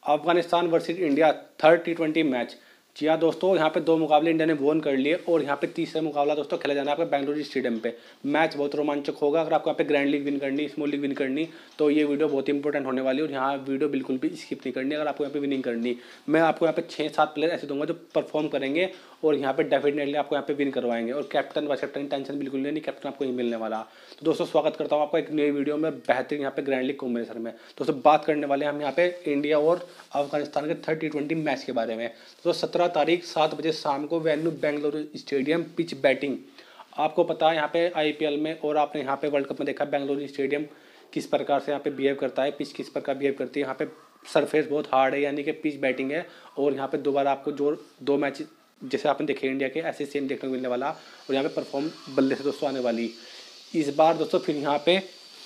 Afghanistan versus India third T20 match. जी हाँ दोस्तों, यहाँ पे 2 मुकाबले इंडिया ने वोन कर लिए और यहाँ पे तीसरा मुकाबला दोस्तों खेला जाना है आपका बेंगलुरु स्टेडियम पे। मैच बहुत रोमांचक होगा। अगर आपको यहाँ पे ग्रैंड लीग विन करनी, स्मॉल लीग विन करनी, तो ये वीडियो बहुत इंपॉर्टेंट होने वाली है और यहाँ वीडियो बिल्कुल भी स्किप नहीं करनी। अगर आपको यहाँ पे विनिंग करनी, मैं आपको यहाँ पे 6-7 प्लेयर ऐसे दूंगा जो परफॉर्म करेंगे और यहाँ पे डेफिनेटली आपको यहाँ पे विन करवाएंगे। और कैप्टन वाइस कैप्टन टेंशन बिल्कुल नहीं, कैप्टन आपको नहीं मिलने वाला। तो दोस्तों स्वागत करता हूँ आपका एक नई वीडियो में बेहतरीन यहाँ पे ग्रैंड लीग कॉम्बिनेशन में। दोस्तों बात करने वाले हम यहाँ पे इंडिया और अफगानिस्तान के थर्ड T20 मैच के बारे में। तो 17 तारीख 7 बजे शाम को venue Bengaluru stadium, pitch batting. आपको पता है यहाँ पे IPL में और आपने यहाँ पे वर्ल्ड कप में देखा बेंगलुरु स्टेडियम किस प्रकार से यहाँ पे बिहेव करता है, पिच किस प्रकार बिहेव करती है। यहाँ पे सरफेस बहुत हार्ड है, यानी कि पिच बैटिंग है। और यहाँ पे दोबारा आपको जो 2 मैच जैसे आपने देखे इंडिया के, ऐसे सेम देखने को मिलने वाला। और यहाँ पे परफॉर्म बल्ले से दोस्तों आने वाली इस बार दोस्तों। फिर यहाँ पे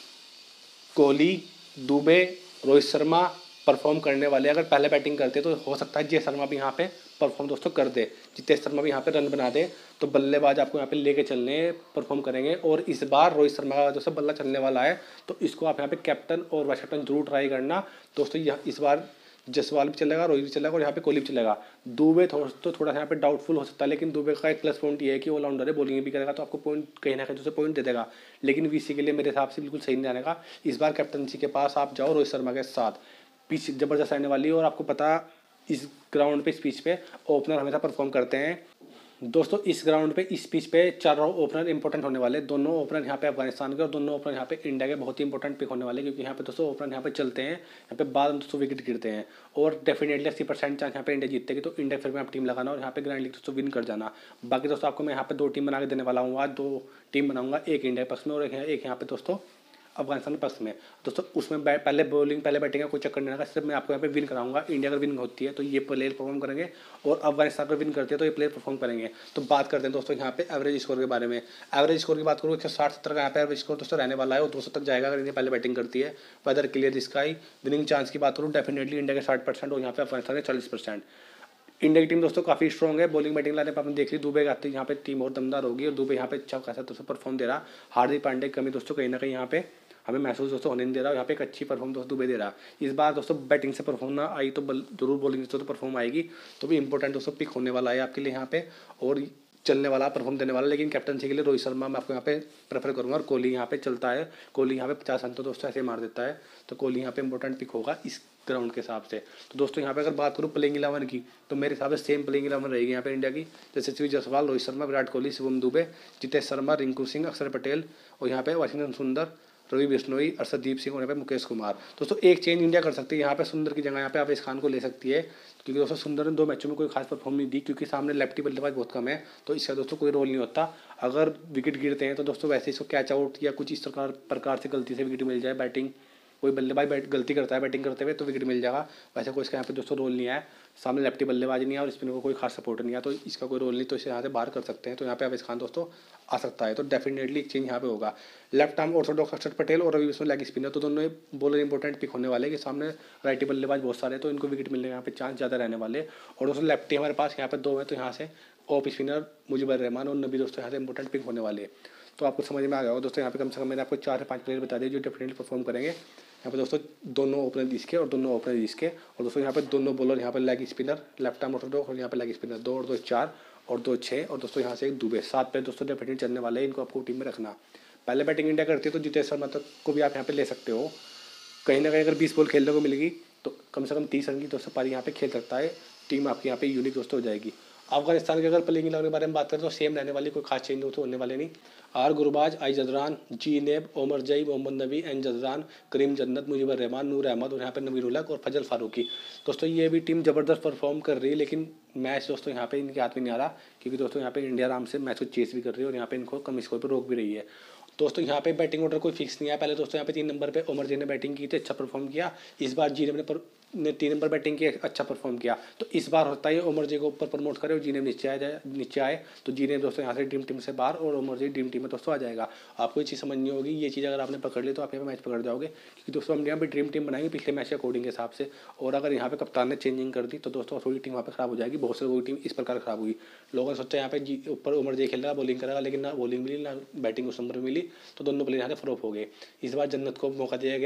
कोहली, दुबे, रोहित शर्मा परफॉर्म करने वाले। अगर पहले बैटिंग करते तो हो सकता है जय शर्मा भी यहाँ पे परफॉर्म दोस्तों कर दे, जितेश शर्मा भी यहाँ पे रन बना दे। तो बल्लेबाज आपको यहाँ पे लेके चलने परफॉर्म करेंगे। और इस बार रोहित शर्मा का दोस्तों बल्ला चलने वाला है, तो इसको आप यहाँ पे कैप्टन और वाइस कैप्टन जरूर ट्राई करना दोस्तों। इस बार जसवाल भी चलेगा, रोहित भी चलेगा और यहाँ पे कोहली भी चलेगा। दुबे तो थोड़ा सा यहाँ पे डाउटफुल हो सकता है, लेकिन दुबे का एक प्लस पॉइंट ये है कि ऑलराउंडर है, बॉलिंग भी करेगा तो आपको पॉइंट कहीं ना कहीं दूसरे पॉइंट दे देगा। लेकिन VC के लिए मेरे हिसाब से बिल्कुल सही नहीं आने का। इस बार कैप्टनसी के पास आप जाओ रोहित शर्मा के साथ। पिच जबरदस्त आने वाली है और आपको पता इस ग्राउंड पे, इस पिच पे ओपनर हमेशा परफॉर्म करते हैं दोस्तों। इस ग्राउंड पे, इस पिच पे 4 ओपनर इंपॉर्टेंट होने वाले। दोनों ओपनर यहाँ पे अफगानिस्तान के और दोनों ओपनर यहाँ पे इंडिया के बहुत ही इंपॉर्टेंट पिक होने वाले, क्योंकि यहाँ पे दोस्तों ओपनर यहाँ पे चलते हैं, यहाँ पे बाद में दोस्तों विकेट गिरते हैं। और डेफिनेटली 80% चांस यहाँ पे इंडिया जीतेगी। तो इंडिया फिर में आप टीम लगाना और यहाँ पे ग्रैंड लीग दोस्तों विन कर जाना। बाकी दोस्तों आपको मैं यहाँ पे 2 टीम बना के देने वाला हूँ। आज 2 टीम बनाऊंगा, एक इंडिया के पक्ष में और एक यहाँ पे दोस्तों अफगानिस्तान के पक्ष में। दोस्तों उसमें पहले बॉलिंग पहले बैटिंग का कोई चक्कर नहीं रहेगा, सिर्फ मैं आपको यहाँ पे विन कराऊंगा। इंडिया अगर विन होती है तो ये प्लेयर परफॉर्म करेंगे और अफगानिस्तान अगर विन करती है तो ये प्लेयर परफॉर्म करेंगे। तो बात करते हैं दोस्तों यहाँ पे एवरेज स्कोर के बारे में। एवरेज स्कोर की बात करूँ 160-70 का यहाँ पे एवरेज स्कोर दोस्तों रहने वाला है और 200 तक जाएगा अगर इंडिया पहले बैटिंग करती है। Weather clear sky. Winning chance की बात करूँ डेफिनेटली इंडिया के 60% और यहाँ पे अफगानिस्तान के 40%। इंडिया की टीम दोस्तों काफ़ी स्ट्रॉग है। बॉलिंग बैटिंग लाने पर आपने देख ली, दुबे आती है यहाँ पे टीम और दमदार होगी और दुबे यहाँ पे अच्छा खासा दोस्तों परफॉर्म दे रहा। हार्दिक पांड्या की कमी दोस्तों कहीं ना कहीं यहाँ पे हमें महसूस दोस्तों होने नहीं दे रहा। यहाँ पे एक अच्छी परफॉर्म दोस्तों दुबे दे रहा। इस बार दोस्तों बैटिंग से परफॉर्म ना आई तो जरूर बॉलिंग से तो परफॉर्म आएगी। तो भी इंपॉर्टेंट दोस्तों पिक होने वाला है आपके लिए यहाँ पे और चलने वाला परफॉर्म देने वाला। लेकिन कैप्टनसी के लिए रोहित शर्मा मैं आपको यहाँ पे प्रेफर करूँगा और कोहली यहाँ पे चलता है। कोहली यहाँ पे 50 रन तो दोस्तों ऐसे मार देता है, तो कोहली यहाँ पे इंपॉर्टेंट पिक होगा इस ग्राउंड के हिसाब से। तो दोस्तों यहाँ पे अगर बात करूँ प्लेइंग 11 की, तो मेरे हिसाब से सेम प्लेइंग 11 रहेगी यहाँ पे इंडिया की। जैसे यशस्वी जायसवाल, रोहित शर्मा, विराट कोहली, शिवम दुबे, जितेश शर्मा, रिंकू सिंह, अक्षर पटेल और यहाँ पे वाशिंगटन सुंदर, रवि बिश्नोई, अर्षदीप सिंह और यहाँ पे मुकेश कुमार। दोस्तों एक चेंज इंडिया कर सकती है, यहाँ पे सुंदर की जगह यहाँ पे आवेश खान को ले सकती है, क्योंकि दोस्तों सुंदर ने 2 मैचों में कोई खास परफॉर्म नहीं दी, क्योंकि सामने लेफ्टी बल्लेबाज बहुत कम है, तो इसका दोस्तों कोई रोल नहीं होता। अगर विकेट गिरते हैं तो दोस्तों वैसे इसको कैच आउट या कुछ इस प्रकार से गलती से विकेट मिल जाए, बैटिंग कोई बल्लेबाज गलती करता है बैटिंग करते हुए तो विकेट मिल जाएगा। वैसे कोई इसका यहाँ पे दोस्तों रोल नहीं है, सामने लेफ्टी बल्लेबाज नहीं है और स्पिनर को कोई खास सपोर्ट नहीं है, तो इसका कोई रोल नहीं, तो इसे यहाँ से बाहर कर सकते हैं। तो यहाँ पे आवेश खान दोस्तों आ सकता है, तो डेफिनेटली एक चेंज यहाँ पे होगा। लेफ्ट आर्म ऑर्थोडॉक्स अक्षर पटेल और रवि बिश्नोई लेग स्पिनर, तो दोनों बॉलर इंपॉर्टेंट पिक होने वाले कि सामने राइटी बल्लेबाज बहुत सारे, तो इनको विकेट मिलने का यहाँ पे चांस ज़्यादा रहने वाले। और दोस्तों लेफ्टी हमारे पास यहाँ पे 2 है, तो यहाँ से ऑफ स्पिनर मुजिबर रहमान और नबी दोस्तों यहाँ से इंपॉर्टेंट पिक होने वाले। तो आपको समझ में आ गया होगा दोस्तों। यहाँ पे कम से कम मैंने आपको 4 से 5 प्लेयर बता दिए जो डेफिनेटली परफॉर्म करेंगे। यहाँ पे दोस्तों दोनों ओपनर इसके और दोनों ओपनर इसके, और दोस्तों यहाँ पे दोनों बॉलर यहाँ पे leg spinner, left arm orthodox और यहाँ पे लेग स्पिनर 2 और 2 4 और 2 6 और दोस्तों यहाँ से एक दुबे 7 पे दोस्तों डेफिनेटली चलने वाले हैं। इनको आपको टीम में रखना। पहले बैटिंग इंडिया करती है तो जितेश शर्मा तक को भी आप यहाँ पे ले सकते हो। कहीं ना कहीं अगर 20 बॉल खेलने को मिलेगी तो कम से कम 30 रन की दोस्तों पारी यहाँ पे खेल सकता है। टीम आपकी यहाँ पे यूनिक दोस्तों हो जाएगी। अफगानिस्तान के अगर प्लेइंग 11 के बारे में बात करें तो सेम रहने वाली, कोई खास चेंज दोस्तों होने वाले नहीं। आर गुरबाज, आई जदरान, जी नेब, ओमर जई, मोहम्मद नबी, एन जदरान, करीम जन्नत, मुजीबर रहमान, नूर अहमद और यहाँ पे नबील उलग और फजल फारूकी। दोस्तों ये भी टीम ज़बरदस्त परफॉर्म कर रही है, लेकिन मैच दोस्तों यहाँ पे इनके हाथ में नहीं आ रहा, क्योंकि दोस्तों यहाँ पे इंडिया आराम से मैच को चेस भी कर रही है और यहाँ पे इनको कम स्कोर पर रोक भी रही है। दोस्तों यहाँ पे बैटिंग ऑर्डर कोई फिक्स नहीं है। पहले दोस्तों यहाँ पे 3 नंबर पे ओमर जी ने बैटिंग की थी, अच्छा परफॉर्म किया। इस बार जी ने 3 नंबर बैटिंग की, अच्छा परफॉर्म किया। तो इस बार होता है ओमर जी को ऊपर प्रमोट करे और जी ने नीचे आए तो जी ने दोस्तों यहाँ से ड्रीम टीम से बाहर और ओमर जी ड्रीम टीम में दोस्तों आ जाएगा। आपको ये चीज़ समझनी होगी। ये चीज़ अगर आपने पकड़ ली तो आप यहाँ पे मैच पकड़ जाओगे, क्योंकि दोस्तों हम यहाँ पे ड्रीम टीम बनाएंगे पिछले मैच के अकॉर्डिंग के हिसाब से। और अगर यहाँ पे कप्तान ने चेंजिंग कर दी तो दोस्तों थोड़ी टीम वहाँ पे खराब हो जाएगी। बहुत से लोगों की टीम इस प्रकार खराब हुई। लोगों ने सोचा यहाँ पे जी ऊपर उमर जी खेलेगा, बॉलिंग करेगा, लेकिन ना बॉलिंग मिली ना बैटिंग उस नंबर मिली, तो दोनों प्लेयर यहाँ से फ्लॉप हो गए। इस बार जन्नत को मौका दिया गया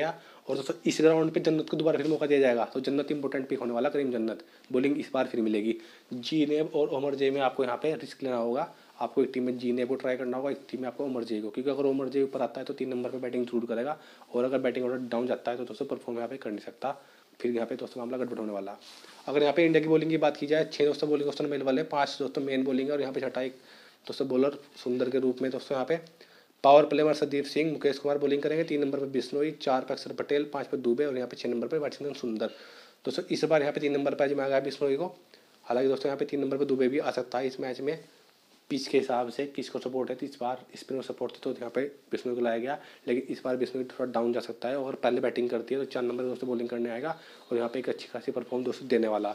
और दोस्तों इस राउंड पे जन्नत को दोबारा फिर मौका दिया जाएगा, तो जन्नत इंपॉर्टेंट पिक होने वाला, करीम जन्नत बॉलिंग इस बार फिर मिलेगी। जीनेब और उमर जे में आपको यहाँ पे रिस्क लेना होगा, आपको एक टीम में जीनेब को ट्राई करना होगा, एक टीम में आपको उमर जे को, क्योंकि अगर उमर जे ऊपर आता है तो 3 नंबर पर बैटिंग जरूर करेगा, और अगर बैटिंग ऑर्डर डाउन जाता है तो दोस्तों परफॉर्म यहाँ पे कर नहीं सकता, फिर यहाँ पे दोस्तों मामला गड़बड़ होने वाला। अगर यहाँ पे इंडिया की बॉलिंग की बात की जाए, 6 दोस्तों बॉलिंग ऑप्शन मिलने वाले, 5 दोस्तों मेन बॉलिंग है, और यहाँ पे छठा एक दोस्तों बॉलर सुंदर के रूप में दोस्तों यहाँ पे पावर प्ले में संदीप सिंह, मुकेश कुमार बॉलिंग करेंगे, 3 नंबर पर बिश्नोई, 4 पर अक्षर पटेल, 5 पर दुबे, और यहाँ पे 6 नंबर पर वाशिंगटन सुंदर। दोस्तों इस बार यहाँ पे 3 नंबर पर आजमाया गया बिश्नोई को, हालांकि दोस्तों यहाँ पे 3 नंबर पर दुबे भी आ सकता है इस मैच में, पिच के हिसाब से किसको सपोर्ट है, तो इस बार स्पिनर सपोर्ट थी तो यहाँ पे बिश्नोई को लाया गया, लेकिन इस बार बिश्नोई थोड़ा डाउन जा सकता है, और पहले बैटिंग करती है तो 4 नंबर दोस्तों बॉलिंग करने आएगा, और यहाँ पे एक अच्छी खासी परफॉर्म दोस्तों देने वाला।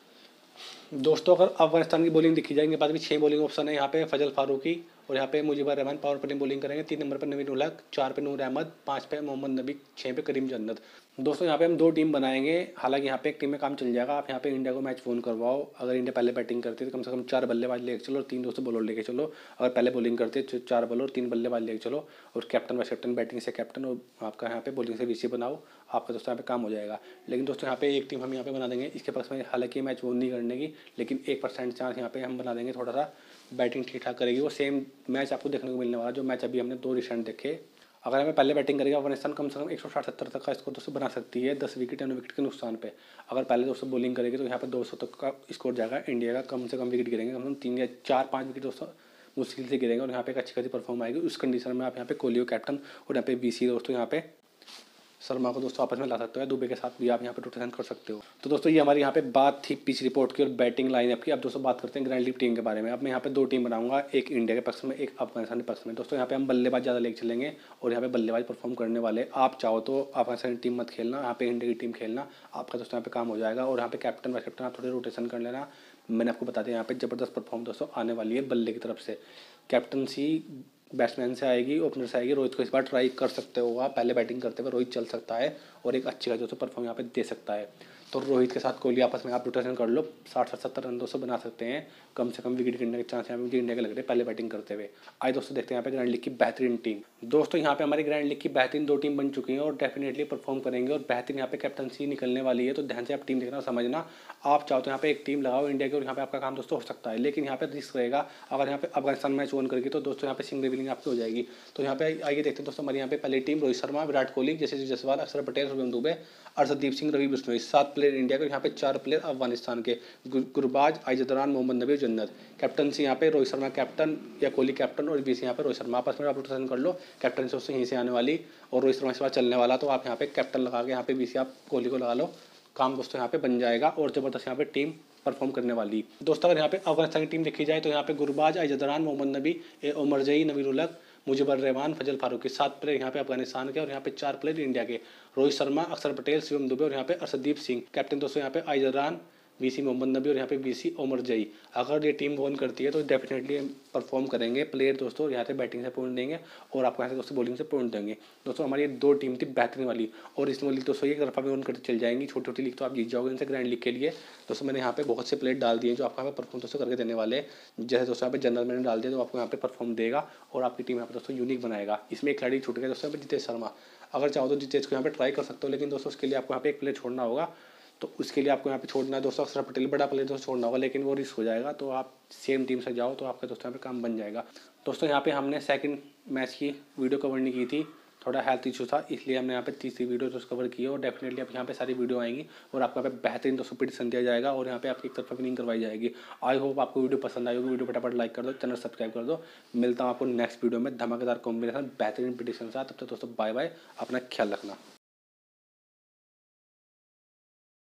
दोस्तों अगर अफगानिस्तान की बॉलिंग देखी जाए, इनके पास भी 6 बॉलिंग ऑप्शन है, यहाँ पे फजल फारूकी, और यहाँ पे Mujeebur Rahman power play bowling करेंगे, 3 नंबर पर नवीन उल हक, 4 पे नूर अहमद, 5 पे मोहम्मद नबी, 6 पे करीम जन्नत। दोस्तों यहाँ पे हम 2 टीम बनाएंगे, हालांकि यहाँ पे एक टीम में काम चल जाएगा, आप यहाँ पे इंडिया को मैच फोन करवाओ, अगर इंडिया पहले बैटिंग करती है तो कम से कम 4 बल्लेबाज लेके चलो और 3 दोस्तों बॉलर लेके चलो, अगर पहले बॉलिंग करते हैं तो 4 बॉलर 3 बल्लेबाज लेके चलो, और कैप्टन वाइस कैप्टन बैटिंग से कैप्टन, और आपका यहाँ पे बॉलिंग से वीसी बनाओ, आपका दोस्तों यहाँ पे काम हो जाएगा। लेकिन दोस्तों यहाँ पे एक टीम हम यहाँ पे बना देंगे, इसके पास में हालांकि मैच वो नहीं करने की, लेकिन 1% चांस यहाँ पे हम बना देंगे, थोड़ा सा बैटिंग ठीक ठाक करेगी, वो सेम मैच आपको देखने को मिलने वाला जो मैच अभी हमने 2 रिसेंट देखे। अगर हमें पहले बैटिंग करेगा अफगानिस्तान कम से कम 160-70 तक का स्कोर दोस्तों बना सकती है 10 विकेट या 9 विकेट के नुकसान पे। अगर पहले दोस्तों बॉलिंग करेगी तो यहाँ पे 200 तक का स्कोर जाएगा इंडिया का, कम से कम विकेट गिरेंगे, कम से कम 3 या 4-5 विकेट दोस्तों मुश्किल से गिरेंगे, और यहाँ पे एक अच्छी खासी परफॉर्म आएगी। उस कंडीशन में आप यहाँ पे कोहली को कैप्टन और यहाँ पे बीसी दोस्तों यहाँ पे शर्मा को दोस्तों आपस में ला सकते हो, दुबे के साथ भी आप यहाँ पे रोटेशन कर सकते हो। तो दोस्तों ये हमारी यहाँ पे बात थी पिच रिपोर्ट की और बैटिंग लाइनअप की। अब दोस्तों बात करते हैं ग्रैंड लीग टीम के बारे में। अब मैं यहाँ पे 2 टीम बनाऊंगा, एक इंडिया के पक्ष में, एक अफगानिस्तान के पक्ष में। दोस्तों यहाँ पे हम बल्लेबाज ज़्यादा लेके चलेंगे और यहाँ पे बल्लेबाज परफॉर्म करने वाले, आप चाहो तो अफगानिस्तान की टीम मत खेलना, यहाँ पे इंडिया की टीम खेलना, आपका दोस्तों यहाँ पे काम हो जाएगा। और यहाँ पे कैप्टन वाइस कैप्टन आप थोड़े रोटेशन कर लेना। मैंने आपको बता दिया यहाँ पे ज़बरदस्त परफॉर्म दोस्तों आने वाली है बल्ले की तरफ से। कैप्टनसी बैट्समैन से आएगी, ओपनर से आएगी। रोहित को इस बार ट्राई कर सकते हो आप, पहले बैटिंग करते हुए रोहित चल सकता है और एक अच्छी खासी परफॉर्म यहाँ पे दे सकता है। तो रोहित के साथ कोहली आपस में आप रोटेशन कर लो, 60-70 रन दोस्तों बना सकते हैं, कम से कम विकेट गिरने के चांस यहाँ पे इंडिया के लग रहे हैं पहले बैटिंग करते हुए। आइए दोस्तों देखते हैं यहाँ पे ग्रैंड लीग की बेहतरीन टीम। दोस्तों यहाँ पे हमारी ग्रैंड लीग की बेहतरीन 2 टीम बन चुकी हैं और डेफिनेटली परफॉर्म करेंगे, और बेहतरीन यहाँ पे कैप्टनसी निकलने वाली है। तो ध्यान से आप टीम देखना समझना, आप चाहो तो यहाँ पे एक टीम लगाओ इंडिया की और यहाँ पे आपका काम दोस्तों हो सकता है, लेकिन यहाँ पे रिस्क रहेगा। अगर यहाँ पे अफगानिस्तान मैच ऑन करेगी तो दोस्तों यहाँ पे सिंगल विनिंग आपकी हो जाएगी। तो यहाँ पे आइए देखते हैं दोस्तों हमारी यहाँ पे पहली टीम रोहित शर्मा, विराट कोहली, जैसे जसवाल, अक्षर पटेल, शुभम दुबे, अर्शदीप सिंह, रवि बिश्नोई, 7 प्लेयर इंडिया के, यहाँ पे 4 प्लेयर अफगानिस्तान के, गुरबाज, आइजदरान, मोहम्मद नबी, जन्नत। कैप्टनसी यहाँ पे रोहित शर्मा कैप्टन या कोहली कैप्टन, और बीसी यहाँ पे रोहित शर्मा। आपस में आप रोटेशन कर लो, कैप्टन से यहीं से आने वाली और रोहित शर्मा इस बार चलने वाला, तो आप यहाँ पे कैप्टन लगा के यहाँ पे बीसी आप कोहली को लगा लो, काम दोस्तों यहाँ पे बन जाएगा और जबरदस्त यहाँ पे टीम परफॉर्म करने वाली। दोस्तों अगर यहाँ पे अफगानिस्तान की टीम देखी जाए तो यहाँ पे गुरबाज, आइजदरान, मोहम्मद नबी, उमर जई, नवीन उल हक, मुजीबर रहमान, फजल फारूकी, 7 प्लेयर यहाँ पे अफगानिस्तान के, और यहाँ पे 4 प्लेयर इंडिया के, रोहित शर्मा, अक्षर पटेल, शिवम दुबे, और यहाँ पे अर्शदीप सिंह। कैप्टन दोस्तों यहाँ पे आइजदरान, बीसी मोहम्मद नबी, और यहाँ पे बीसी उमर जई। अगर ये टीम बॉल करती है तो डेफिनेटली परफॉर्म करेंगे प्लेयर दोस्तों, यहाँ से बैटिंग से पॉइंट देंगे और आपको यहाँ से दोस्तों बॉलिंग से पॉइंट देंगे। दोस्तों हमारी ये 2 टीम थी बेहतरीन वाली, और इसमें लीग दोस्तों एक तरफा भी ऑन करते चल जाएंगी। छोटी छोटी लीग तो आप जीत जाओगे इनसे ग्रैंड लीग के लिए। दोस्तों मैंने यहाँ पे बहुत से प्लेयर डाल दिए जो आपको यहाँ पे परफॉर्म दोस्तों करके देने वाले, जैसे दोस्तों यहाँ पे जनरल मैंने डाल दिया तो आपको यहाँ पे परफॉर्म देगा और आपकी टीम यहाँ पे दोस्तों यूनिक बनाएगा। इसमें एक खिलाड़ी छूट गया दोस्तों यहाँ पे जितेश शर्मा, अगर चाहो तो जितेश को यहाँ पे ट्राई कर सकते हो, लेकिन दोस्तों उसके लिए आपको यहाँ पे एक प्लेयर छोड़ना होगा। तो उसके लिए आपको यहाँ पे छोड़ना है दोस्तों अक्षर पटेल, बड़ा प्लेयर दोस्तों छोड़ना होगा, लेकिन वो रिस्क हो जाएगा। तो आप सेम टीम से जाओ तो आपका दोस्तों यहाँ पे काम बन जाएगा। दोस्तों यहाँ पे हमने सेकंड मैच की वीडियो कवर नहीं की थी, थोड़ा हेल्थ इशू था, इसलिए हमने यहाँ पे तीसरी वीडियो दोस्तों कवर की है, और डेफिनेटली आप यहाँ पे सारी वीडियो आएंगी और आपको यहाँ पे बेहतरीन दोस्तों प्रेडिक्शन दिया जाएगा और यहाँ पे आपकी एक तरफा विनिंग करवाई जाएगी। आई होप आपको वीडियो पसंद आई होगी। वीडियो फटाफट लाइक कर दो, चैनल सब्सक्राइब कर दो। मिलता हूँ आपको नेक्स्ट वीडियो में धमाकेदार कॉम्बिनेशन बेहतरीन प्रेडिक्शन के साथ। तब तक दोस्तों बाय बाय, अपना ख्याल रखना।